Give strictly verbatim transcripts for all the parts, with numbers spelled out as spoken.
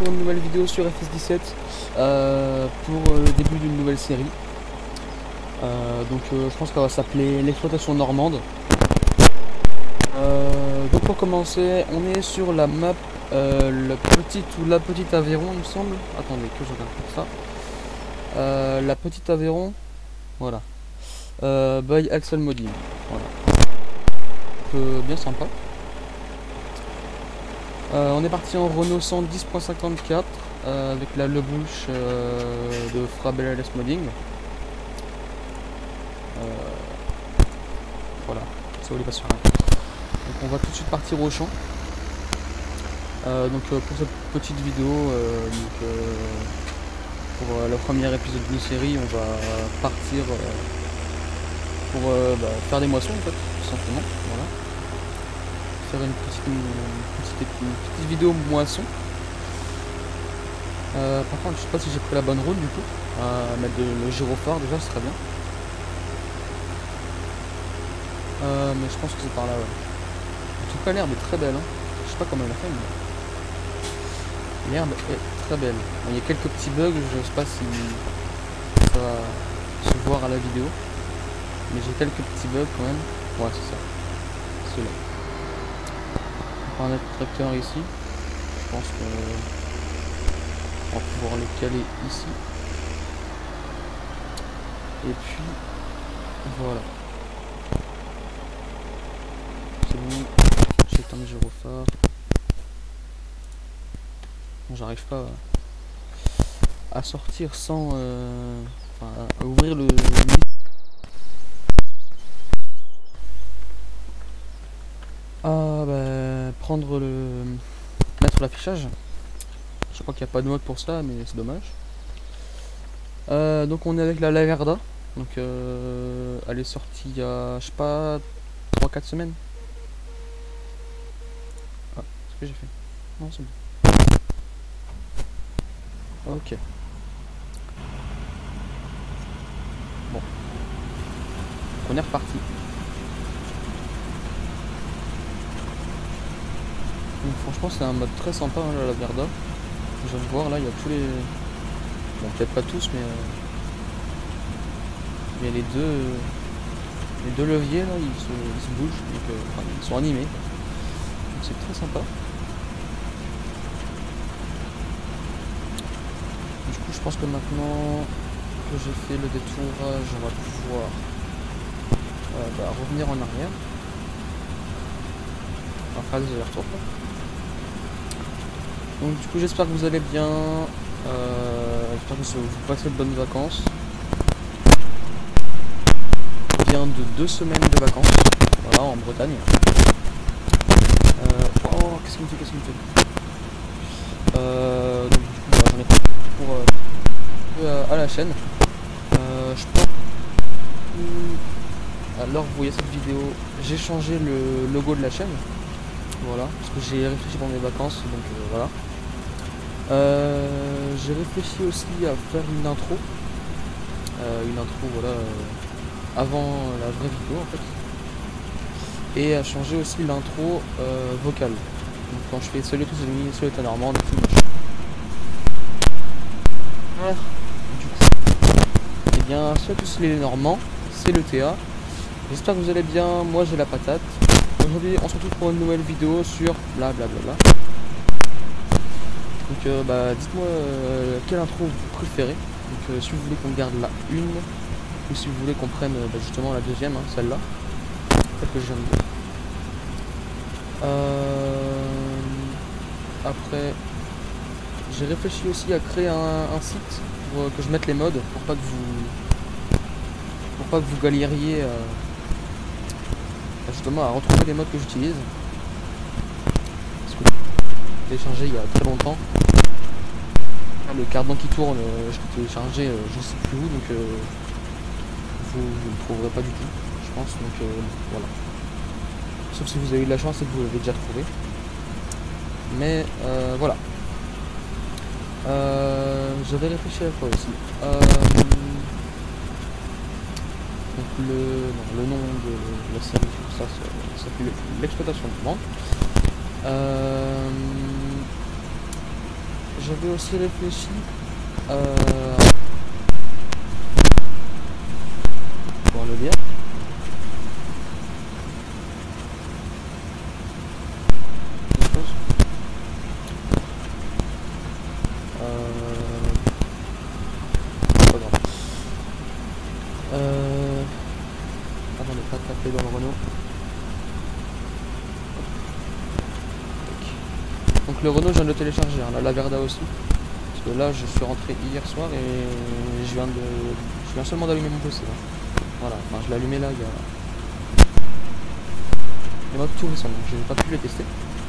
pour une nouvelle vidéo sur F S dix-sept euh, pour le début d'une nouvelle série. Euh, donc euh, je pense qu'elle va s'appeler l'exploitation normande. Euh, donc pour commencer, on est sur la map euh, le petit ou la petite Aveyron, il me semble. Attendez que je regarde pour ça. Euh, la petite Aveyron, voilà. Euh, by Axel Modding, voilà. Euh, bien sympa. Euh, on est parti en Renault cent dix point cinquante-quatre euh, avec la Le Bush euh, de Frabel L S Modding. Euh, voilà, ça voulait pas se faire. Donc on va tout de suite partir au champ. Euh, donc euh, pour cette petite vidéo, euh, donc, euh, pour euh, le premier épisode d'une série, on va partir euh, pour euh, bah, faire des moissons en fait, tout simplement. Voilà. Faire une petite, une petite, une petite vidéo moisson. Euh, par contre, je sais pas si j'ai pris la bonne route du coup. À mettre de, le gyrophare déjà, ce serait bien. Euh, mais je pense que c'est par là, ouais. En tout cas, l'herbe est très belle. Hein. Je sais pas comment elle a fait, mais l'herbe est très belle. Bon, il y a quelques petits bugs, je sais pas si ça va se voir à la vidéo. Mais j'ai quelques petits bugs quand même. Ouais, c'est ça. Ceux-là. On va mettre le tracteur ici. Je pense que on va pouvoir le caler ici. Et puis voilà. C'est bon. J'éteins le gyrophare. Bon, j'arrive pas à sortir sans euh, enfin, à ouvrir le, le Ah bah prendre le mettre l'affichage. Je crois qu'il n'y a pas de mode pour ça, mais c'est dommage. Euh, donc on est avec la Laverda. Donc euh, elle est sortie il y a je sais pas trois quatre semaines. Ah, ce que j'ai fait. Non c'est bon. Ok. Bon. Donc on est reparti. Donc, franchement c'est un mode très sympa hein, la Laverda. Je viens de voir là il y a tous les. Bon peut-être pas tous mais euh... il y a les deux les deux leviers là ils se, ils se bougent donc euh... enfin, ils sont animés. Donc c'est très sympa. Du coup je pense que maintenant que j'ai fait le détourage on va pouvoir euh, bah, revenir en arrière. On va faire des allers-retours. Donc du coup j'espère que vous allez bien, euh, j'espère que vous passez de bonnes vacances. Je viens de deux semaines de vacances, voilà en Bretagne. Euh, oh qu'est-ce qu'il me fait, qu'est-ce qu'il me fait euh, donc du coup voilà, j'en ai pas pour euh, à la chaîne. Euh, je pense que alors vous voyez cette vidéo, j'ai changé le logo de la chaîne. Voilà, parce que j'ai réfléchi pendant mes vacances, donc euh, voilà. Euh, j'ai réfléchi aussi à faire une intro, euh, une intro voilà euh, avant la vraie vidéo en fait, et à changer aussi l'intro euh, vocale. Donc quand je fais salut tous les amis, salut ta normande, tout machin. Voilà. Du coup, et bien salut tous les normands, c'est le T A. J'espère que vous allez bien, moi j'ai la patate. Aujourd'hui on se retrouve pour une nouvelle vidéo sur blablabla. Donc euh, bah, dites-moi euh, quelle intro vous préférez. Donc euh, si vous voulez qu'on garde la une, ou si vous voulez qu'on prenne bah, justement la deuxième, hein, celle-là, celle que je viens de dire. Euh, après, j'ai réfléchi aussi à créer un, un site pour euh, que je mette les modes, pour pas que vous, pour pas que vous galériez euh, justement à retrouver les modes que j'utilise. Parce que j'ai téléchargé il y a très longtemps. Le cardan qui tourne, euh, je l'ai téléchargé euh, je sais plus où, donc euh, vous ne le trouverez pas du tout, je pense. Donc euh, voilà. Sauf si vous avez eu de la chance et que vous l'avez déjà trouvé. Mais euh, voilà. Euh, J'avais réfléchi à quoi aussi. Euh, donc le, non, le nom de la série, ça, ça s'appelle l'exploitation normande. Euh, j'avais aussi réfléchi euh, pour le dire. Dans le Renault. Donc le Renault je viens de le télécharger, hein, la Laverda aussi. Parce que là je suis rentré hier soir et je viens de. Je viens seulement d'allumer mon P C. Hein. Voilà, enfin je l'ai allumé là il y a. Il y a tout récemment, je n'ai pas pu les tester.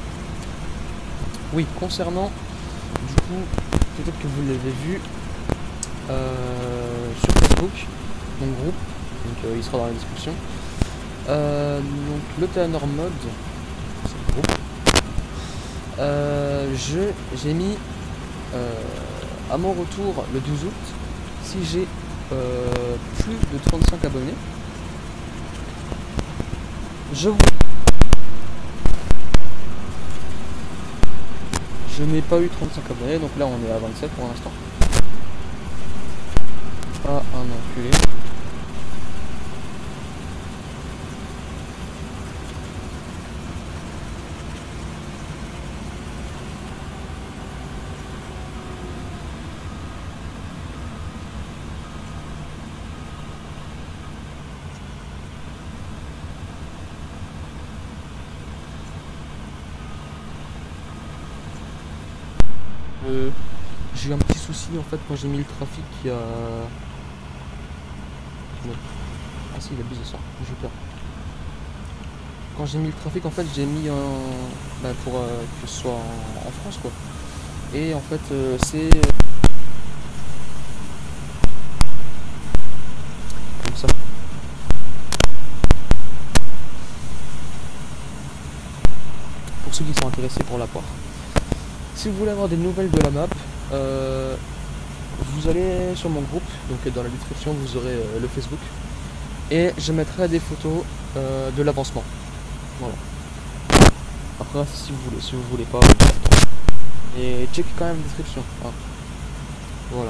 Oui, concernant du coup, peut-être que vous l'avez vu euh, sur Facebook, mon groupe, donc euh, il sera dans la description. Euh, donc le Théanor Mode, c'est le groupe. Euh, je j'ai mis euh, à mon retour le douze août, si j'ai euh, plus de trente-cinq abonnés, je vous je n'ai pas eu trente-cinq abonnés, donc là on est à vingt-sept pour l'instant. Ah, un enculé. Euh, j'ai eu un petit souci en fait quand j'ai mis le trafic il y a... Ah si, il abuse de ça, j'ai peur. Quand j'ai mis le trafic en fait j'ai mis un... Bah, pour euh, que ce soit en, en France quoi. Et en fait euh, c'est... Comme ça. Pour ceux qui sont intéressés pour la poire. Si vous voulez avoir des nouvelles de la map, euh, vous allez sur mon groupe, donc dans la description vous aurez euh, le Facebook, et je mettrai des photos euh, de l'avancement. Voilà. Après si vous voulez, si vous voulez pas, et check quand même la description. Hein. Voilà.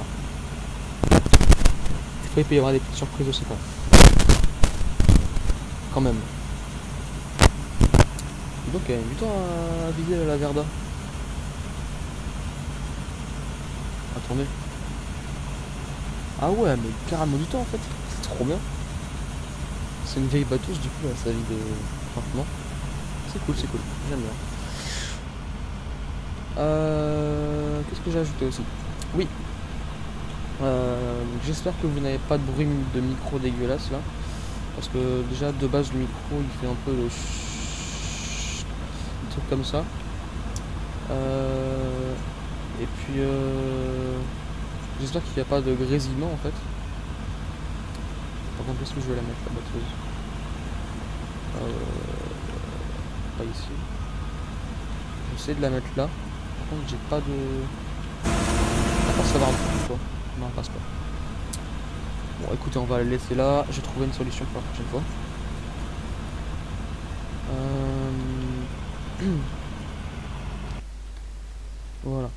Des fois il peut y avoir des petites surprises aussi quand même. Quand même. Et donc il y a du temps à viser la Laverda. Attendez. Ah ouais, mais carrément du temps en fait. C'est trop bien. C'est une vieille batteuse du coup, là, ça vide de... Franchement. C'est cool, c'est cool. J'aime bien. Euh... Qu'est-ce que j'ai ajouté aussi? Oui. Euh... J'espère que vous n'avez pas de bruit de micro dégueulasse là. Parce que déjà de base le micro il fait un peu le chut, des trucs comme ça. Euh... Et puis euh... j'espère qu'il n'y a pas de grésillement en fait. Par contre, est-ce que je vais la mettre la batteuse? euh... Pas ici. J'essaie de la mettre là. Par contre, j'ai pas de. Ah, passe ça va un peu quoi. Non, passe pas. Bon, écoutez, on va la laisser là. J'ai trouvé une solution pour la prochaine fois. Euh... Voilà.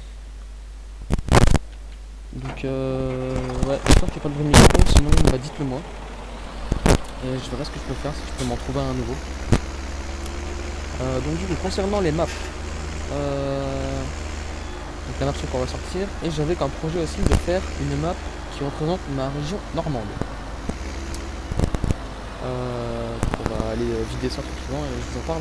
Donc, euh... ouais, j'espère qu'il n'y a pas de bruit de micro, sinon, bah, dites-le moi. Et je verrai ce que je peux faire, si je peux m'en trouver un nouveau. Euh, donc, du coup, concernant les maps, euh... donc, la map qu'on va sortir, et j'avais comme projet aussi de faire une map qui représente ma région normande. Euh... On va aller vider ça tranquillement et je vous en parle.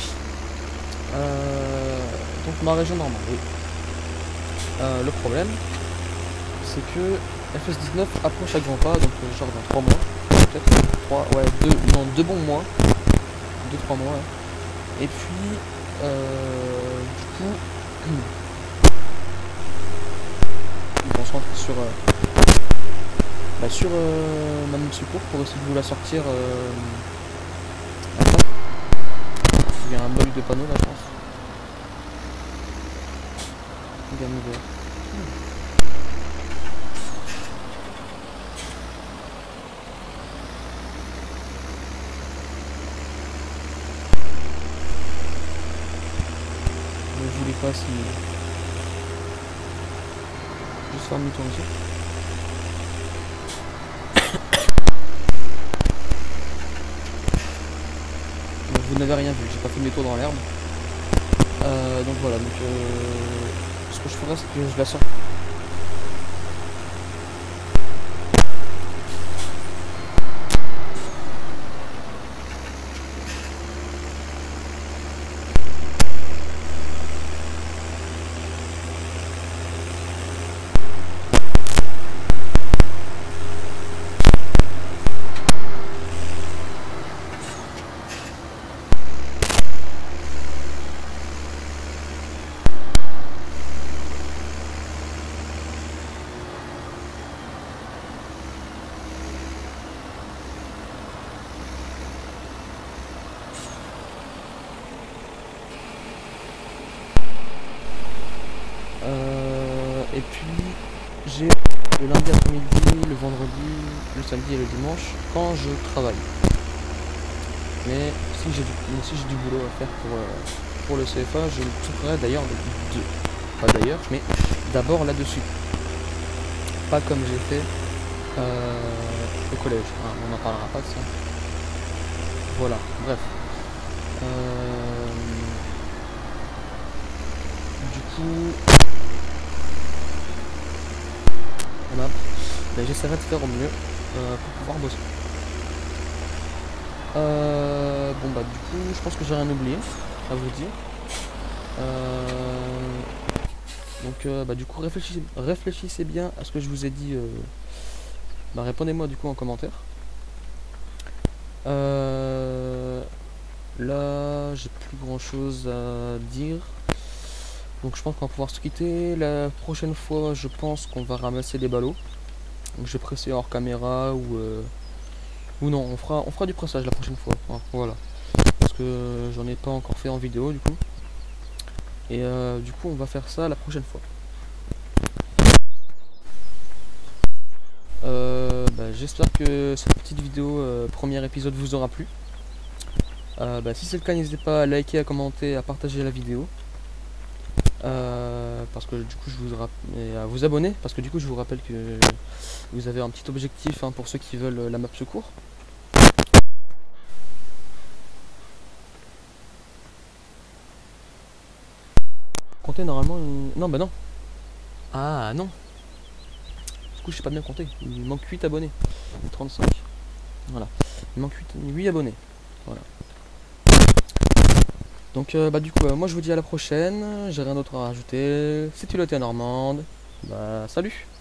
Euh... Donc, ma région normande, oui. Euh, le problème, c'est que F S dix-neuf approche à grands pas, donc euh, genre dans trois mois, peut-être trois, ouais, deux, non, deux bons mois, deux trois mois, ouais. Et puis, euh, du coup, on se concentre sur, euh, bah, sur euh, ma même secours pour essayer de vous la sortir. Euh, après, il y a un bug de panneau là, je pense. Gamme ouverte. Je voulais pas si... juste faire demi-tour ici. Donc, vous n'avez rien vu, j'ai pas fait demi-tour dans l'herbe. Euh, donc voilà, donc euh, ce que je ferai c'est que je la sors. Euh, et puis j'ai le lundi après-midi, le vendredi, le samedi et le dimanche quand je travaille. Mais si j'ai du, si j'ai du boulot à faire pour, euh, pour le C F A, je me souffrirai d'ailleurs de, de, pas d'ailleurs, mais d'abord là-dessus. Pas comme j'ai fait euh, au collège. Hein, on n'en parlera pas de ça. Voilà, bref. Euh, du coup, on a, ben, j'essaierai de faire au mieux euh, pour pouvoir bosser. Euh, bon bah du coup, je pense que j'ai rien oublié à vous dire. Euh, donc euh, bah du coup, réfléchissez, réfléchissez bien à ce que je vous ai dit. Euh, bah, répondez-moi du coup en commentaire. Euh, là, j'ai plus grand chose à dire. Donc je pense qu'on va pouvoir se quitter. La prochaine fois, je pense qu'on va ramasser des ballots. Donc je vais presser hors caméra ou euh, ou non, on fera on fera du pressage la prochaine fois. Hein, voilà. Parce que j'en ai pas encore fait en vidéo du coup. Et euh, du coup, on va faire ça la prochaine fois. Euh, bah, j'espère que cette petite vidéo, euh, premier épisode, vous aura plu. Euh, bah, si c'est le cas, n'hésitez pas à liker, à commenter, à partager la vidéo. Euh, parce que du coup je vous rappelle, et à vous abonner parce que du coup je vous rappelle que vous avez un petit objectif hein, pour ceux qui veulent la map secours. Comptez normalement une... non bah non, ah non, du coup je sais pas bien compter, il manque huit abonnés, trente-cinq, voilà, il manque huit abonnés, voilà. Donc euh, bah du coup euh, moi je vous dis à la prochaine, j'ai rien d'autre à rajouter, c'était Pilote Normande, bah salut.